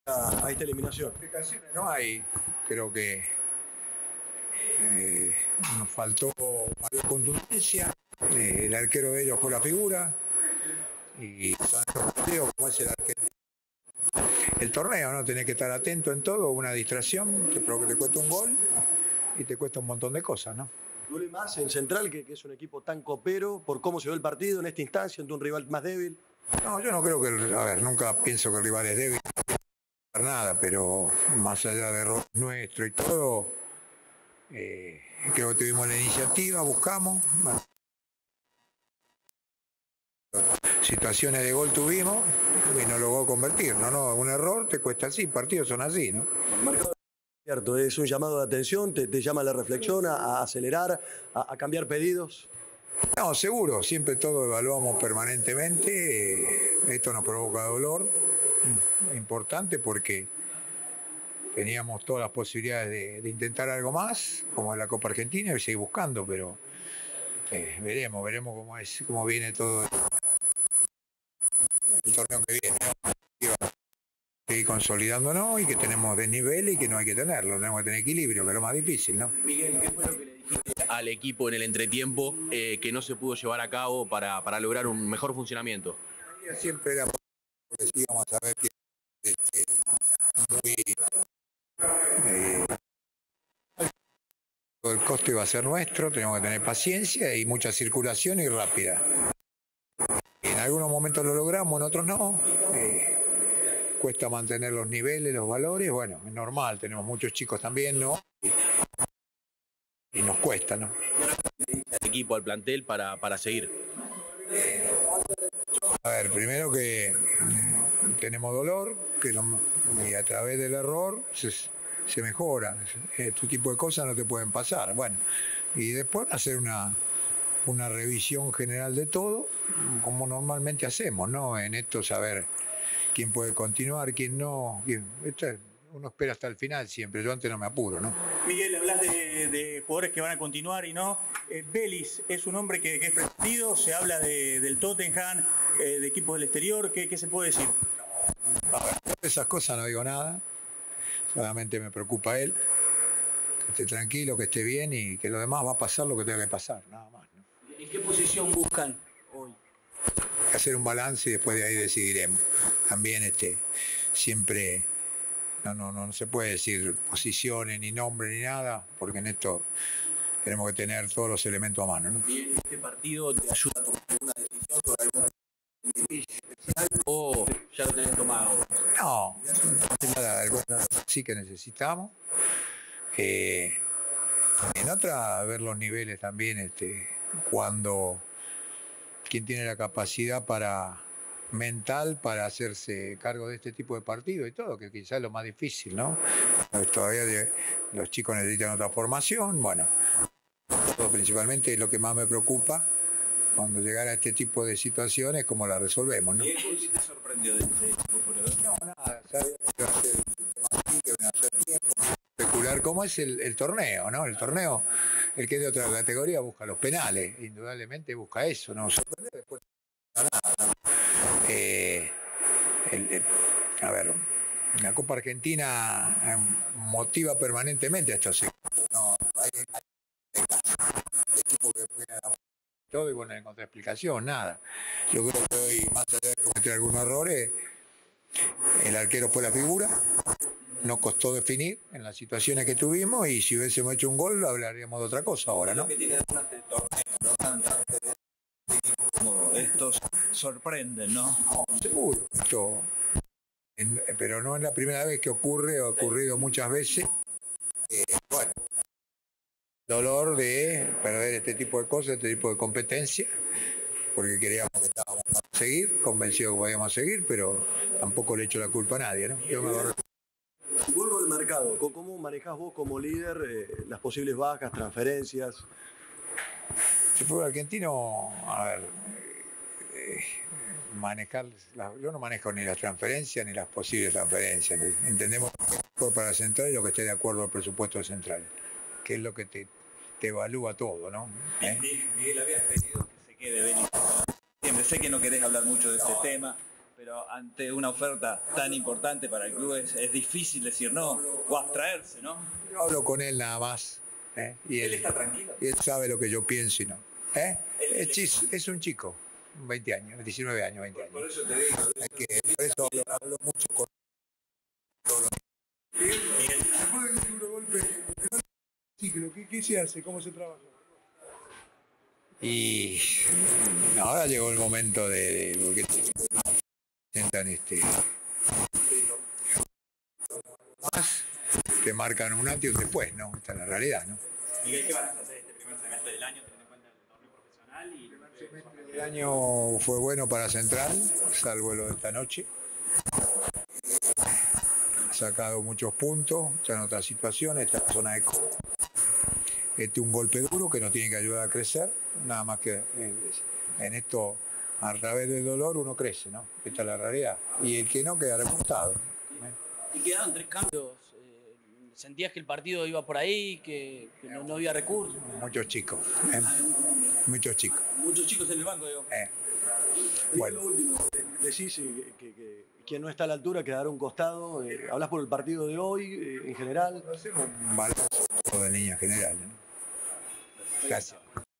a esta eliminación? Complicaciones no hay, creo que nos faltó mayor contundencia, el arquero de ellos fue la figura y son estos partidos como es el torneo, ¿no? Tenés que estar atento en todo, una distracción, te cuesta un gol y te cuesta un montón de cosas, ¿no? ¿Duele más en Central, que es un equipo tan copero, por cómo se ve el partido en esta instancia, ante un rival más débil? No, yo no creo que, a ver, nunca pienso que el rival es débil, nada, pero más allá de error nuestro y todo, creo que tuvimos la iniciativa, buscamos, bueno, situaciones de gol tuvimos y no logró convertir, no, un error te cuesta así, partidos son así, ¿no? Cierto, es un llamado de atención, te llama a la reflexión, a acelerar, a cambiar pedidos. No, seguro, siempre todo evaluamos permanentemente, esto nos provoca dolor, importante porque teníamos todas las posibilidades de intentar algo más, como en la Copa Argentina, y seguir buscando, pero veremos cómo viene todo el torneo que viene, ¿no? Seguir consolidándonos y que tenemos desnivel y que no hay que tenerlo, tenemos que tener equilibrio, que es lo más difícil, ¿no? Miguel, ¿qué fue lo que le dijiste al equipo en el entretiempo que no se pudo llevar a cabo para lograr un mejor funcionamiento? Siempre era porque sí, vamos a ver que muy el costo iba a ser nuestro, tenemos que tener paciencia y mucha circulación y rápida. En algunos momentos lo logramos, en otros no. Cuesta mantener los niveles, los valores, bueno, es normal, tenemos muchos chicos también, ¿no? Y nos cuesta, ¿no? Al equipo, al plantel para seguir. A ver, primero que tenemos dolor, y a través del error se mejora. Este tipo de cosas no te pueden pasar. Bueno, y después hacer una revisión general de todo, como normalmente hacemos, ¿no? En esto saber quién puede continuar, quién no. Uno espera hasta el final siempre, yo antes no me apuro, ¿no? Miguel, hablas de jugadores que van a continuar y no. Vélez es un hombre que es pretendido, se habla del Tottenham, de equipos del exterior, ¿qué se puede decir? A ver, de esas cosas no digo nada, solamente me preocupa él, que esté tranquilo, que esté bien y que lo demás va a pasar lo que tenga que pasar, nada más, ¿no? ¿En qué posición buscan hoy? Hay que hacer un balance y después de ahí decidiremos. También siempre no se puede decir posiciones, ni nombre, ni nada, porque en esto tenemos que tener todos los elementos a mano, ¿no? ¿Y este partido te ayuda a tomar alguna decisión sobre alguna especial o ya lo tenés tomado? No, nada, algunas sí que necesitamos. En otra, ver los niveles también, quién tiene la capacidad mental para hacerse cargo de este tipo de partido y todo, que quizás es lo más difícil, ¿no? Todavía los chicos necesitan otra formación, bueno, todo principalmente es lo que más me preocupa cuando llegara a este tipo de situaciones, cómo la resolvemos, ¿no? ¿Y qué te sorprendió de este No, nada, sabía que iba a ser un sistema así, que iba a hacer tiempo, especular cómo es el torneo, ¿no? El torneo, el que es de otra categoría busca los penales, indudablemente busca eso, ¿no? Sorprender después no nada, ¿no? A ver, la Copa Argentina motiva permanentemente a estos equipos, ¿no? Hay equipos que juegan todo y bueno, no encontré explicación, nada. Yo creo que hoy, más allá de cometer algunos errores, el arquero fue la figura, nos costó definir en las situaciones que tuvimos y si hubiésemos hecho un gol hablaríamos de otra cosa ahora, ¿no? Lo que tiene además del torneo, no tantos como estos sorprenden, ¿no? No, seguro. Pero no es la primera vez que ocurre, ha ocurrido muchas veces. Bueno, dolor de perder este tipo de cosas, este tipo de competencia, porque creíamos que estábamos para seguir, convencidos que podíamos seguir, pero tampoco le echo la culpa a nadie, ¿no? Vuelvo al mercado, ¿cómo manejás vos como líder las posibles bajas, transferencias? El fútbol argentino, a ver, yo no manejo ni las transferencias ni las posibles transferencias. Entendemos lo que es mejor para Central y lo que esté de acuerdo al presupuesto de Central, que es lo que te evalúa todo, ¿no? Miguel, habías pedido que se quede Vélez. Siempre sé que no querés hablar mucho de este tema, Pero ante una oferta tan importante para el club es difícil decir no o abstraerse, ¿no? Yo hablo con él nada más. Y Él está tranquilo. y él sabe lo que yo pienso y no. Es un chico, 20 años, 19 años, 20 años. Por eso te digo. Por eso hablo mucho con ¿Qué se hace? ¿Cómo se trabaja? y ahora llegó el momento de porque intentan más te marcan un antes y un después, ¿no? Esta es la realidad, ¿no? Miguel, ¿qué van a hacer este primer semestre del año teniendo en cuenta el torneo profesional? El año fue bueno para Central, salvo lo de esta noche. Ha sacado muchos puntos, está en otras situaciones, está en la zona de un golpe duro que nos tiene que ayudar a crecer, nada más que en esto, a través del dolor uno crece, ¿no? Esta es la realidad. Y el que no queda remontado. Y quedaron 3 cambios. ¿Sentías que el partido iba por ahí, que no había recursos? Muchos chicos, muchos chicos. Muchos chicos en el banco, digo. Bueno. Lo último, decís que quien no está a la altura quedará a un costado. ¿Hablas por el partido de hoy en general? Un balance de línea general, ¿no? Gracias.